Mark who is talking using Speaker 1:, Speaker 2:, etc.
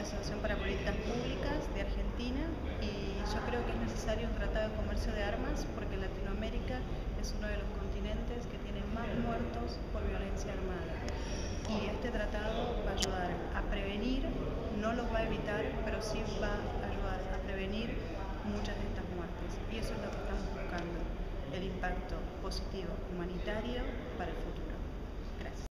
Speaker 1: Asociación para Políticas Públicas de Argentina, y yo creo que es necesario un tratado de comercio de armas porque Latinoamérica es uno de los continentes que tiene más muertos por violencia armada. Y este tratado va a ayudar a prevenir, no los va a evitar, pero sí va a ayudar a prevenir muchas de estas muertes. Y eso es lo que estamos buscando, el impacto positivo humanitario para el futuro.